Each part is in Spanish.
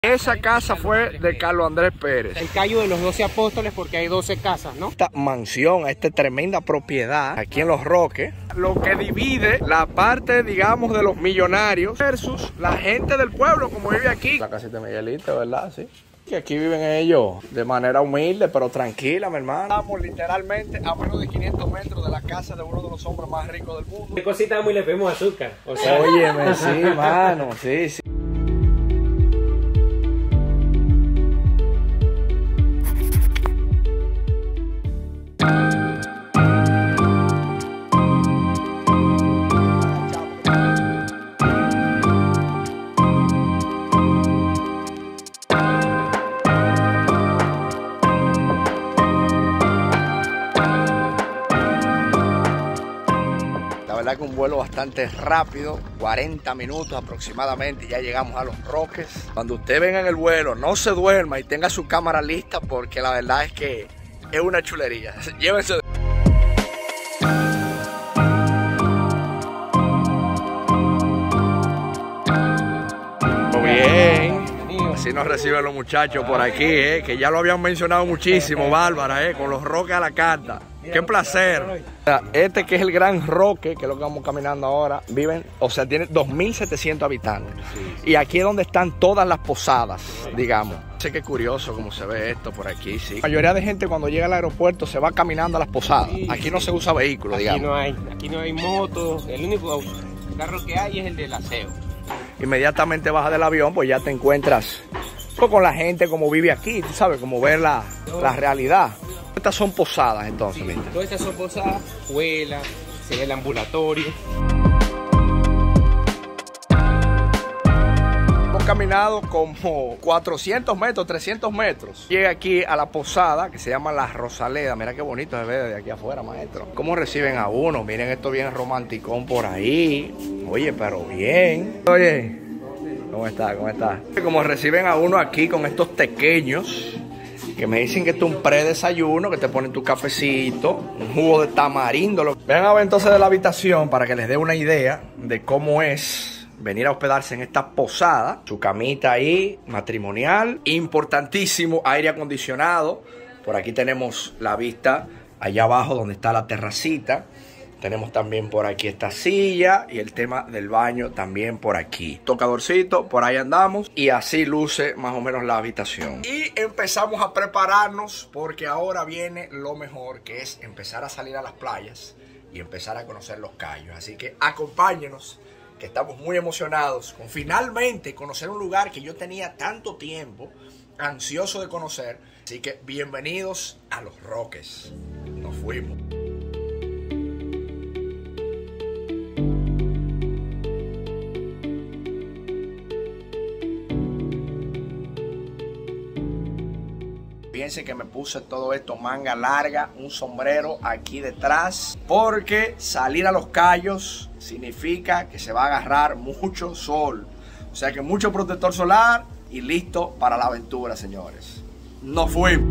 Esa casa fue de Carlos Andrés Pérez. El Cayo de los 12 Apóstoles, porque hay 12 casas, ¿no? Esta mansión, esta tremenda propiedad aquí en Los Roques, lo que divide la parte, digamos, de los millonarios versus la gente del pueblo como vive aquí. La casita de Miguelito, ¿verdad? Sí. Que aquí viven ellos de manera humilde, pero tranquila, mi hermano. Estamos literalmente a menos de 500 metros de la casa de uno de los hombres más ricos del mundo. ¿Qué cosita muy le pedimos azúcar? O sea, óyeme, sí, mano, sí, sí. Que un vuelo bastante rápido, 40 minutos aproximadamente, y ya llegamos a Los Roques. Cuando usted venga en el vuelo, no se duerma y tenga su cámara lista, porque la verdad es que es una chulería. Llévense. Bien, así nos reciben los muchachos por aquí, que ya lo habían mencionado muchísimo, Bárbara, con Los Roques a la carta. ¡Qué placer! Este que es el Gran Roque, que es lo que vamos caminando ahora, viven, o sea, tiene 2.700 habitantes. Y aquí es donde están todas las posadas, digamos. Sé que es curioso cómo se ve esto por aquí, sí. La mayoría de gente cuando llega al aeropuerto se va caminando a las posadas. Aquí no se usa vehículo, digamos. Aquí no hay motos, el único carro que hay es el del aseo. Inmediatamente bajas del avión, pues ya te encuentras con la gente como vive aquí, tú sabes, como ver la realidad. Estas son posadas, entonces. Sí, todas estas son posadas, escuelas, se ve el ambulatorio. Hemos caminado como 400 metros, 300 metros. Llega aquí a la posada que se llama La Rosaleda. Mira qué bonito se ve desde aquí afuera, maestro. ¿Cómo reciben a uno? Miren, esto bien romanticón por ahí. Oye, pero bien. Oye, ¿cómo está? ¿Cómo está? Como reciben a uno aquí con estos pequeños, que me dicen que esto es un predesayuno, que te ponen tu cafecito, un jugo de tamarindo. Vean a ver entonces de la habitación para que les dé una idea de cómo es venir a hospedarse en esta posada. Su camita ahí, matrimonial. Importantísimo, aire acondicionado. Por aquí tenemos la vista allá abajo donde está la terracita. Tenemos también por aquí esta silla y el tema del baño también por aquí. Tocadorcito, por ahí andamos. Y así luce más o menos la habitación. Y empezamos a prepararnos porque ahora viene lo mejor, que es empezar a salir a las playas y empezar a conocer los cayos. Así que acompáñenos, que estamos muy emocionados con finalmente conocer un lugar que yo tenía tanto tiempo ansioso de conocer. Así que bienvenidos a Los Roques. Nos fuimos. Fíjense que me puse todo esto, manga larga, un sombrero aquí detrás, porque salir a los Cayos significa que se va a agarrar mucho sol. O sea que mucho protector solar y listo para la aventura, señores. Nos fuimos.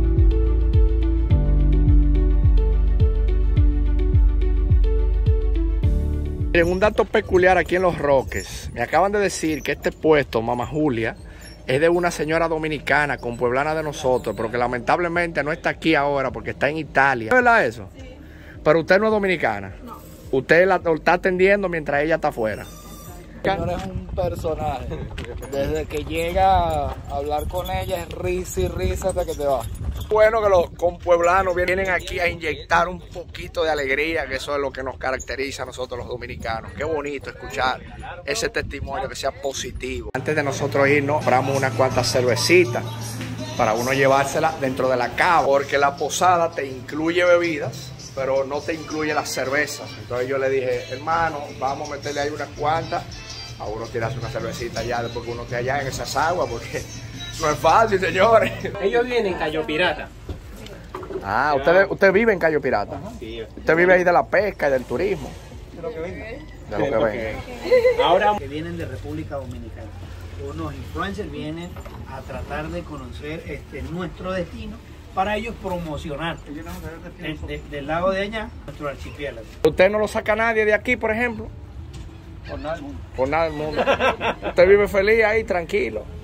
Miren, un dato peculiar aquí en Los Roques. Me acaban de decir que este puesto, Mama Julia, es de una señora dominicana, compueblana de nosotros, pero que lamentablemente no está aquí ahora porque está en Italia. ¿Es verdad eso? Sí. Pero usted no es dominicana. No. Usted la está atendiendo mientras ella está afuera. Señora es un personaje. Desde que llega a hablar con ella es risa y risa hasta que te va. Bueno que los compueblanos vienen aquí a inyectar un poquito de alegría, que eso es lo que nos caracteriza a nosotros los dominicanos. Qué bonito escuchar ese testimonio que sea positivo. Antes de nosotros irnos, compramos unas cuantas cervecitas para uno llevársela dentro de la cava, porque la posada te incluye bebidas, pero no te incluye las cervezas. Entonces yo le dije, hermano, vamos a meterle ahí unas cuantas, a uno tirarse una cervecita allá después que uno esté allá en esas aguas, porque no es fácil, señores. Ellos viven en Cayo Pirata. Ah, usted vive en Cayo Pirata. Sí. Usted vive ahí de la pesca y del turismo. De lo que venga. De lo que venga. Ahora que vienen de República Dominicana. Unos influencers vienen a tratar de conocer nuestro destino para ellos promocionar del lado de allá nuestro archipiélago. ¿Usted no lo saca nadie de aquí, por ejemplo? Por nada del mundo. Por nada del mundo. Usted vive feliz ahí, tranquilo.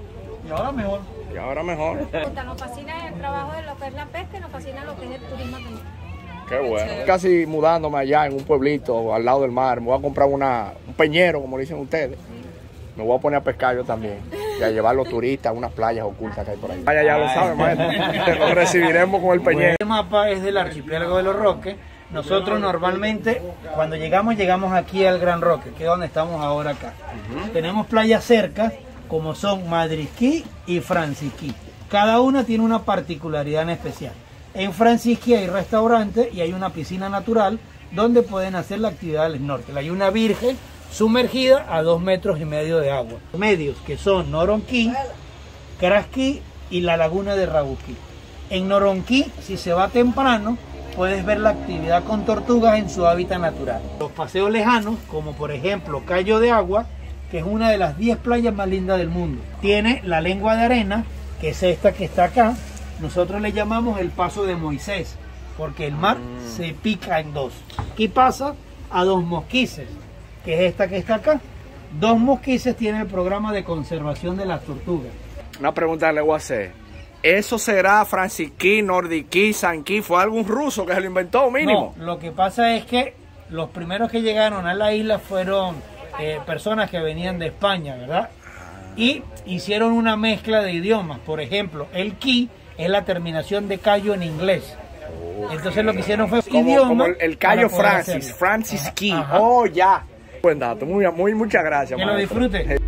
Y ahora mejor. Y ahora mejor. Nos fascina el trabajo de lo que es la pesca y nos fascina lo que es el turismo también. Qué bueno. Casi mudándome allá en un pueblito al lado del mar. Me voy a comprar un peñero, como dicen ustedes. Me voy a poner a pescar yo también. Y a llevar los turistas a unas playas ocultas que hay por ahí. Vaya, ya lo saben, maestro. Lo recibiremos con el peñero. Este mapa es del archipiélago de los Roques. Nosotros normalmente, cuando llegamos aquí al Gran Roque, que es donde estamos ahora acá. Tenemos playas cerca, como son Madrid Key y Francis Key. Cada una tiene una particularidad en especial. En Francis Key hay restaurantes y hay una piscina natural donde pueden hacer la actividad del snorkel. Hay una virgen sumergida a 2,5 metros de agua. Medios que son Noronquí, Crasquí y la laguna de Rabuquí. En Noronquí, si se va temprano, puedes ver la actividad con tortugas en su hábitat natural. Los paseos lejanos, como por ejemplo Cayo de Agua, que es una de las 10 playas más lindas del mundo. Tiene la lengua de arena, que es esta que está acá. Nosotros le llamamos el paso de Moisés, porque el mar se pica en dos. Aquí pasa a 2 mosquices, que es esta que está acá. 2 mosquices tiene el programa de conservación de las tortugas. Una pregunta le voy a hacer. ¿Eso será Francisquí, Nordiquí, Sanquí? ¿Fue algún ruso que se lo inventó mínimo? No, lo que pasa es que los primeros que llegaron a la isla fueron personas que venían de España, ¿verdad? Y hicieron una mezcla de idiomas. Por ejemplo, el Key es la terminación de Cayo en inglés. Entonces lo que hicieron fue como el Cayo Francis, Francis Key. Oh, ya. Buen dato, muchas gracias. Que lo disfrute.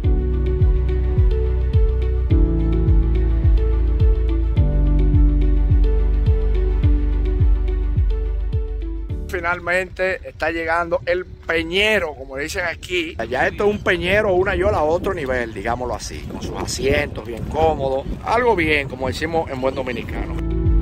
Finalmente está llegando el peñero, como dicen aquí. Ya esto es un peñero o una yola a otro nivel, digámoslo así, con sus asientos bien cómodos, algo bien, como decimos en buen dominicano.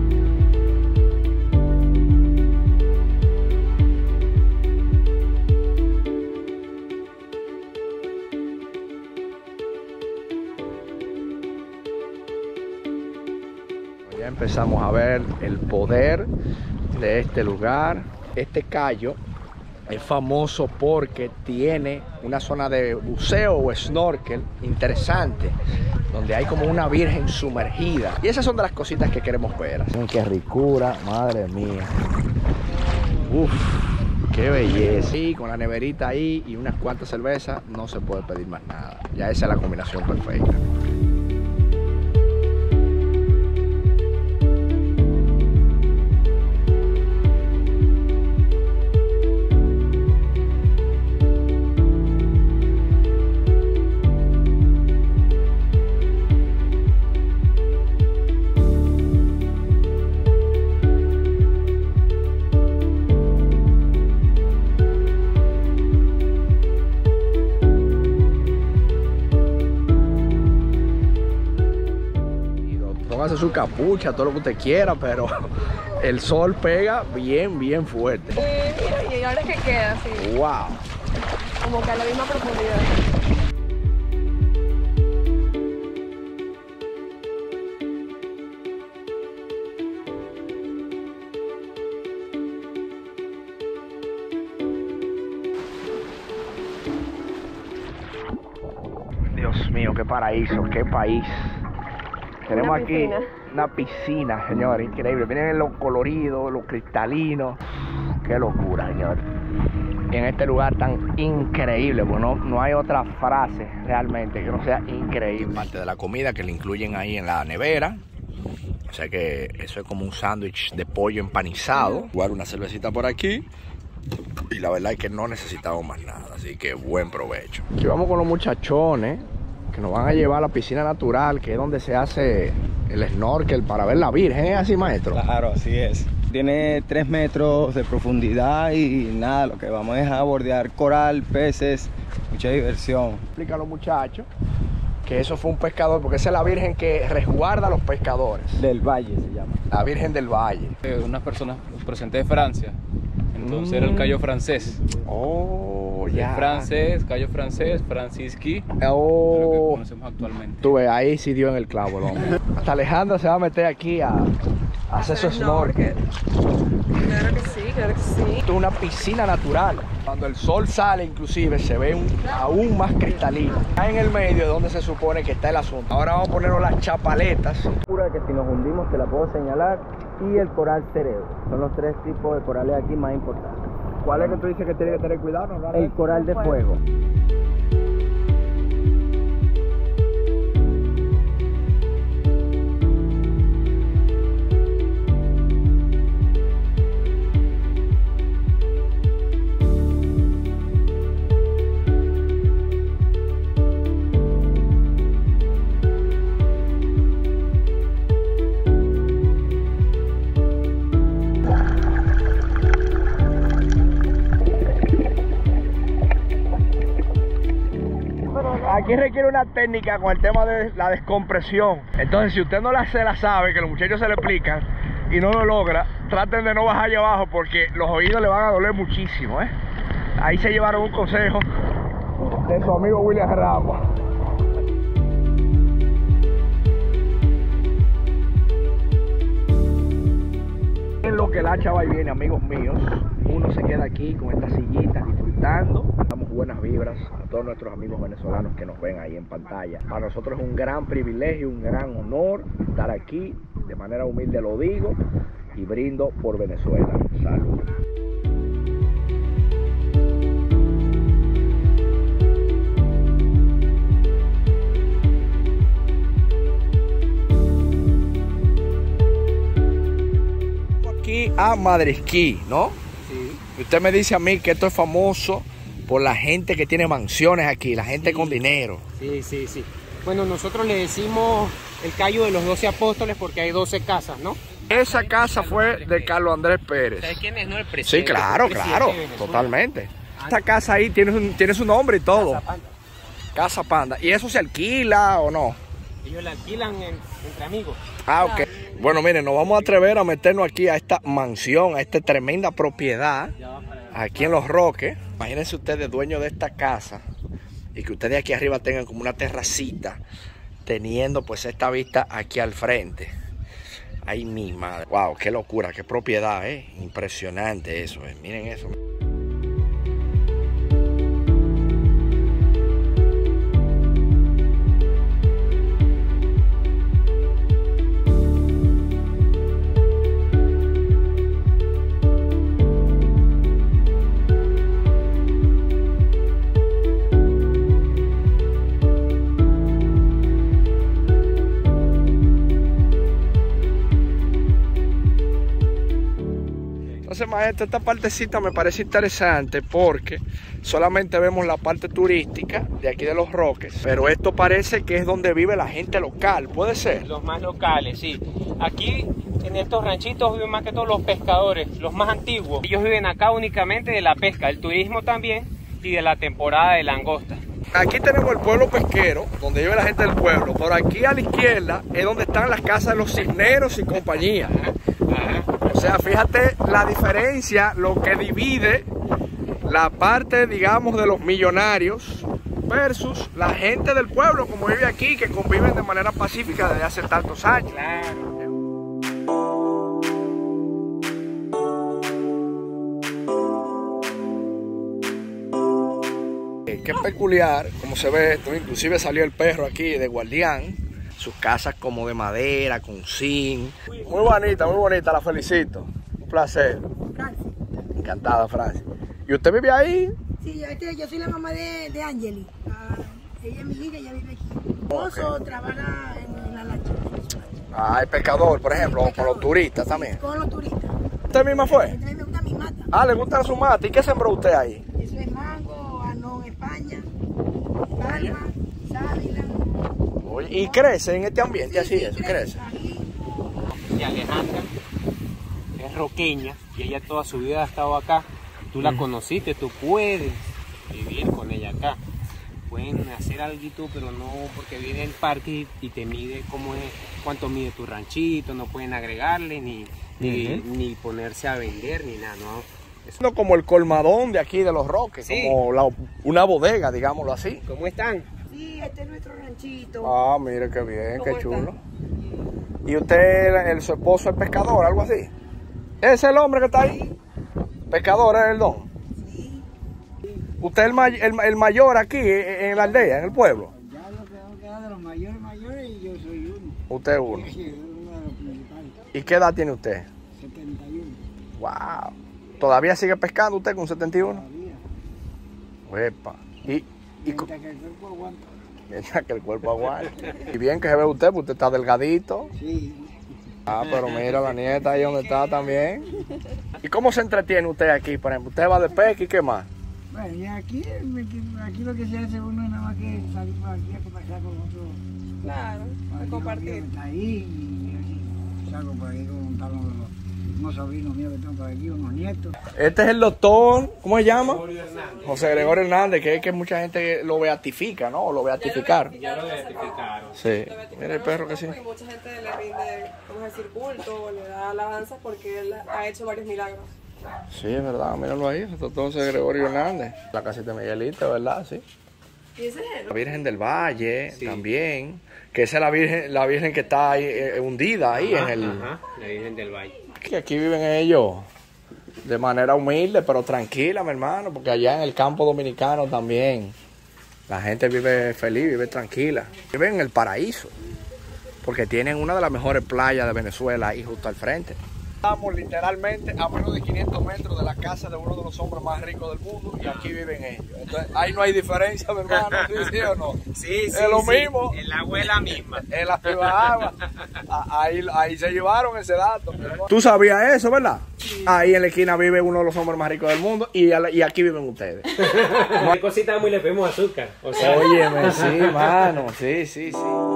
Ya empezamos a ver el poder de este lugar. Este callo es famoso porque tiene una zona de buceo o snorkel interesante, donde hay como una virgen sumergida. Y esas son de las cositas que queremos ver. ¡Qué ricura! ¡Madre mía! ¡Uf! ¡Qué belleza! Y con la neverita ahí y unas cuantas cervezas no se puede pedir más nada. Ya esa es la combinación perfecta. Póngase su capucha, todo lo que usted quiera, pero el sol pega bien fuerte. Mira, y ahora que queda así, ¡Wow! como que a la misma profundidad. Dios mío, qué paraíso, qué país. Tenemos aquí una piscina, señor, increíble. Miren lo colorido, lo cristalino. Qué locura, señor. Y en este lugar tan increíble, pues no hay otra frase realmente que no sea increíble. Parte de la comida que le incluyen ahí en la nevera. O sea que eso es como un sándwich de pollo empanizado. Igual una cervecita por aquí. Y la verdad es que no necesitamos más nada, así que buen provecho. Aquí vamos con los muchachones que nos van a llevar a la piscina natural, que es donde se hace el snorkel para ver la virgen. ¿Es así, maestro? Claro, así es. Tiene 3 metros de profundidad y nada, lo que vamos es a bordear coral, peces, mucha diversión. Explica a los muchachos que eso fue un pescador, porque esa es la virgen que resguarda a los pescadores. Del Valle se llama. La Virgen del Valle. Unas personas procedentes de Francia. Entonces era el Cayo francés. Oh, ya. Francés, Cayo francés, Francisquí. Oh. Lo que conocemos actualmente. Tú ves, ahí sí dio en el clavo el hombre. Hasta Alejandra se va a meter aquí a hacer su snorkel. Claro que sí, Claro que sí. Esto es una piscina natural. Cuando el sol sale, inclusive, se ve aún más cristalino. Acá en el medio es donde se supone que está el asunto. Ahora vamos a ponernos las chapaletas. Pura que si nos hundimos te la puedo señalar. Y el coral cerebro. Son los 3 tipos de corales aquí más importantes. ¿Cuál es que tú dices que tiene que tener cuidado? ¿No? El coral de fuego. Aquí requiere una técnica con el tema de la descompresión. Entonces, si usted no se la sabe, que los muchachos se le explican y no lo logra, traten de no bajar allá abajo porque los oídos le van a doler muchísimo, ¿eh? Ahí se llevaron un consejo de su amigo William Ramos. En lo que la chava y viene, amigos míos, uno se queda aquí con estas sillitas disfrutando. Damos buenas vibras a todos nuestros amigos venezolanos que nos ven ahí en pantalla. Para nosotros es un gran privilegio, un gran honor estar aquí. De manera humilde lo digo y brindo por Venezuela. Salud. Aquí a Madresquí, ¿no? Sí. Y usted me dice a mí que esto es famoso por la gente que tiene mansiones aquí, la gente con dinero. Sí, sí, sí. Bueno, nosotros le decimos el Cayo de los 12 Apóstoles porque hay 12 casas, ¿no? Esa casa fue de Carlos Andrés Pérez. ¿Sabes quién es, no? El Sí, presidente. claro, el presidente claro, de Venezuela. totalmente. Esta casa ahí tiene su nombre y todo. Casa Panda. Casa Panda. ¿Y eso se alquila o no? Ellos la alquilan entre amigos. Ah, ok. Bueno, miren, nos vamos a atrever a meternos aquí a esta mansión, a esta tremenda propiedad, aquí en Los Roques. Imagínense ustedes, dueños de esta casa, y que ustedes aquí arriba tengan como una terracita, teniendo pues esta vista aquí al frente. Ay, mi madre. Wow, qué locura, qué propiedad, impresionante eso, miren eso. Entonces, maestro, esta partecita me parece interesante porque solamente vemos la parte turística de aquí de Los Roques, pero esto parece que es donde vive la gente local, ¿puede ser? Los más locales, sí. Aquí en estos ranchitos viven más que todos los pescadores, los más antiguos. Ellos viven acá únicamente de la pesca, el turismo también y de la temporada de langosta. Aquí tenemos el pueblo pesquero, donde vive la gente del pueblo. Por aquí a la izquierda es donde están las casas de los cisneros y compañía. O sea, fíjate la diferencia, lo que divide la parte, digamos, de los millonarios versus la gente del pueblo, como vive aquí, que conviven de manera pacífica desde hace tantos años. Claro. Qué peculiar, como se ve esto, inclusive salió el perro aquí de guardián, sus casas como de madera, con zinc. Muy bonita, la felicito, un placer. Francis. Encantada, Francis. ¿Y usted vive ahí? Sí, yo soy la mamá de Angeli. Ella es mi hija, ella vive aquí. Mi esposo trabaja en la lancha. Ah, el pescador, por ejemplo, o con los turistas también. Con los turistas. ¿Usted misma fue? A mí me gusta mi mata. Ah, ¿le gusta su mata? ¿Y qué sembró usted ahí? Eso es mango, anón, España, palma, sábila. Oye, ¿y crece en este ambiente así? Eso crece. Y Alejandra es roqueña y ella toda su vida ha estado acá. Tú la conociste, tú puedes vivir con ella acá. Pueden hacer algo, pero no porque viene el parque y te mide cómo es, cuánto mide tu ranchito, no pueden agregarle ni ponerse a vender ni nada, ¿no? Es como el colmadón de aquí de Los Roques, Sí. como una bodega, digámoslo así. ¿Cómo están? Sí, este es nuestro ranchito. Ah, mire qué bien, qué ¿Cómo chulo. ¿Y usted, su esposo es pescador, algo así? ¿Es el hombre que está ahí? ¿Pescador es el don? Sí. ¿Usted es el mayor aquí en la aldea, en el pueblo? Ya lo que nos queda de los mayores y yo soy uno. Usted es uno. Sí, uno de los principales. ¿Y qué edad tiene usted? 71. Wow. ¿Todavía sigue pescando usted con 71? Todavía. Epa. Mientras que el cuerpo aguanta. Mientras que el cuerpo aguanta. Y bien que se ve usted, porque usted está delgadito. Sí. Ah, pero mira la nieta ahí donde está también. ¿Y cómo se entretiene usted aquí, por ejemplo? ¿Usted va de pesca y qué más? Bueno, y aquí lo que se hace uno es nada más que salir por aquí a conversar con otros. Claro, a compartir. Está ahí y salgo por ahí con unos sobrinos míos que están por aquí, unos nietos. Este es el doctor, ¿cómo se llama? José Gregorio Hernández, que es que mucha gente lo beatifica, ¿no? O lo beatificaron. Ya lo beatificaron. Sí, mira el perro que sí. Y mucha gente le rinde, vamos a decir, culto, le da alabanza porque él ha hecho varios milagros. Sí, es verdad, míralo ahí, el doctor José Gregorio Hernández. La casita de Miguelito, ¿verdad? Sí. ¿Y ese es él? La Virgen del Valle, sí. También, que esa es la virgen que está ahí, hundida ahí en el... Ajá, la Virgen del Valle. Aquí viven ellos de manera humilde, pero tranquila, mi hermano, porque allá en el campo dominicano también la gente vive feliz, vive tranquila. Viven en el paraíso, porque tienen una de las mejores playas de Venezuela ahí justo al frente. Estamos literalmente a menos de 500 metros de la casa de uno de los hombres más ricos del mundo y aquí viven ellos. Entonces, ahí no hay diferencia, mi hermano, ¿sí o no? Sí, es lo mismo. Es la abuela misma. Es la misma agua. Ahí se llevaron ese dato. ¿Tú sabías eso, verdad? Sí. Ahí en la esquina vive uno de los hombres más ricos del mundo y aquí viven ustedes. Qué cosita muy le pedimos azúcar. O sea. Óyeme, sí, mano, sí.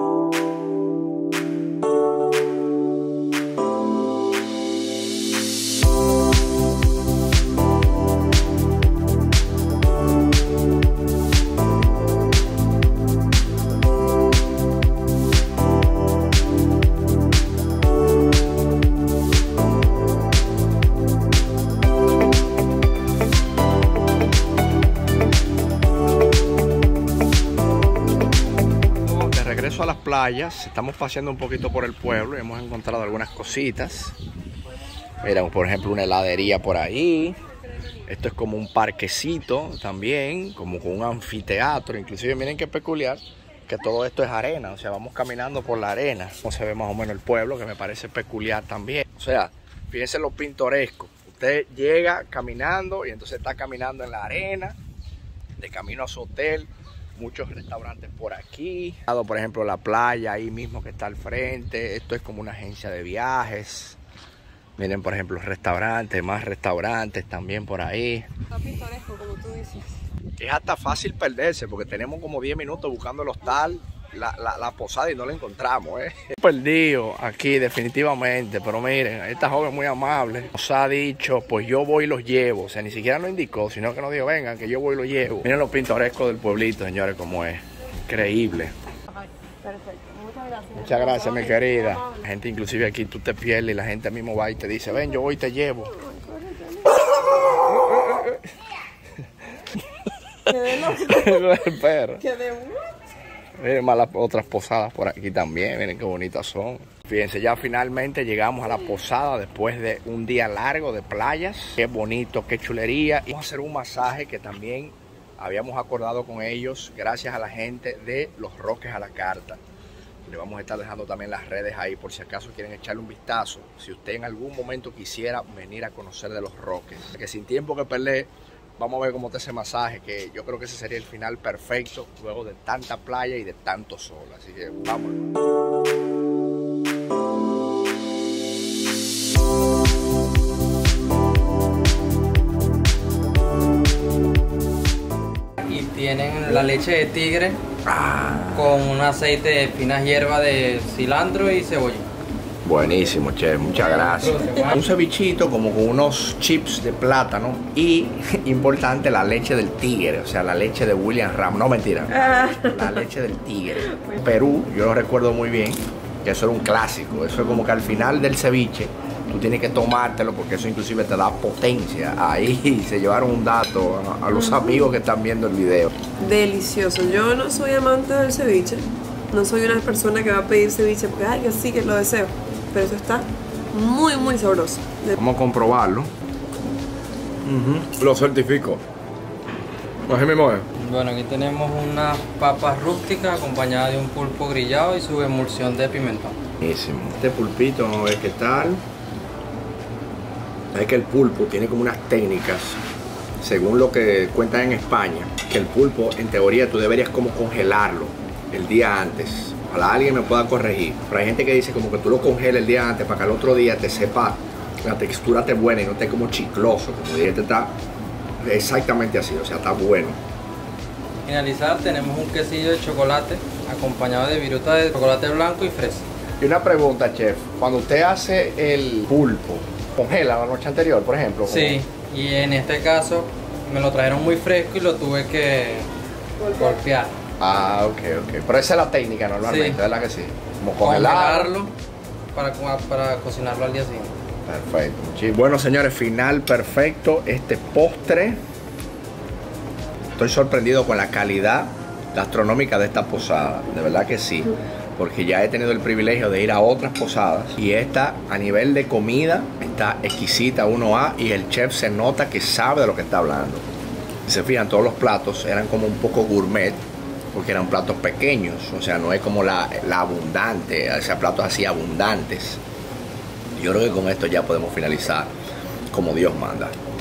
A las playas, estamos paseando un poquito por el pueblo y hemos encontrado algunas cositas. Mira, por ejemplo, una heladería por ahí. Esto es como un parquecito también, como con un anfiteatro. Inclusive miren qué peculiar que todo esto es arena, o sea, vamos caminando por la arena. No se ve más o menos el pueblo, que me parece peculiar también. O sea, fíjense lo pintoresco. Usted llega caminando y entonces está caminando en la arena, de camino a su hotel. Muchos restaurantes por aquí. Por ejemplo, la playa ahí mismo que está al frente. Esto es como una agencia de viajes. Miren, por ejemplo, restaurantes, más restaurantes también por ahí. Está pintoresco, como tú dices. Es hasta fácil perderse porque tenemos como 10 minutos buscando el hostal, la posada y no la encontramos, Perdido aquí definitivamente, pero miren, esta joven es muy amable. Nos ha dicho, pues yo voy y los llevo. O sea, ni siquiera nos indicó, sino que nos dijo, vengan, que yo voy y los llevo. Miren lo pintoresco del pueblito, señores, como es. Increíble. Perfecto, muchas gracias. Muchas gracias, mi querida. La gente inclusive aquí tú te pierdes y la gente mismo va y te dice, ven, yo voy y te llevo. Quedé loco. El perro. Quedé Miren más las otras posadas por aquí también, miren qué bonitas son. Fíjense, ya finalmente llegamos a la posada después de un día largo de playas. Qué bonito, qué chulería. Y vamos a hacer un masaje que también habíamos acordado con ellos gracias a la gente de Los Roques a la Carta. Le vamos a estar dejando también las redes ahí por si acaso quieren echarle un vistazo. Si usted en algún momento quisiera venir a conocer de Los Roques. Que sin tiempo que perder, vamos a ver cómo está ese masaje, que yo creo que ese sería el final perfecto luego de tanta playa y de tanto sol. Así que vamos. Y tienen la leche de tigre con un aceite de finas hierbas de cilantro y cebolla. Buenísimo, chef, muchas gracias. Un cevichito como con unos chips de plátano y, importante, la leche del tigre, o sea, la leche de William Ram, no mentira, la leche del tigre. Perú, yo lo recuerdo muy bien, que eso era un clásico, eso es como que al final del ceviche tú tienes que tomártelo porque eso inclusive te da potencia. Ahí se llevaron un dato a los amigos que están viendo el video. Delicioso. Yo no soy amante del ceviche, no soy una persona que va a pedir ceviche porque ay, yo sí que lo deseo. Pero eso está muy, muy sabroso. Vamos a comprobarlo. Lo certifico. Así mismo es. Bueno, aquí tenemos unas papas rústicas acompañadas de un pulpo grillado y su emulsión de pimentón. Buenísimo. Este pulpito, vamos a ver qué tal. Es que el pulpo tiene como unas técnicas, según lo que cuentan en España, que el pulpo, en teoría, tú deberías como congelarlo el día antes. Ojalá alguien me pueda corregir. Pero hay gente que dice como que tú lo congeles el día antes para que al otro día te sepa, la textura esté buena y no esté como chicloso. Como dije, está exactamente así, o sea, está bueno. Finalizar tenemos un quesillo de chocolate acompañado de viruta de chocolate blanco y fresa. Y una pregunta, chef. Cuando usted hace el pulpo, ¿congela la noche anterior, por ejemplo? Sí, y en este caso me lo trajeron muy fresco y lo tuve que golpear. Ah, ok. Pero esa es la técnica normalmente, sí. ¿Verdad que sí? Como congelarlo para cocinarlo al día siguiente. Perfecto. Bueno, señores, final perfecto. Este postre. Estoy sorprendido con la calidad gastronómica de esta posada. De verdad que sí. Porque ya he tenido el privilegio de ir a otras posadas. Y esta, a nivel de comida, está exquisita 1A. Y el chef se nota que sabe de lo que está hablando. Si se fijan, todos los platos eran como un poco gourmet. Porque eran platos pequeños. O sea, no es como la abundante. O sea, platos así abundantes. Yo creo que con esto ya podemos finalizar como Dios manda.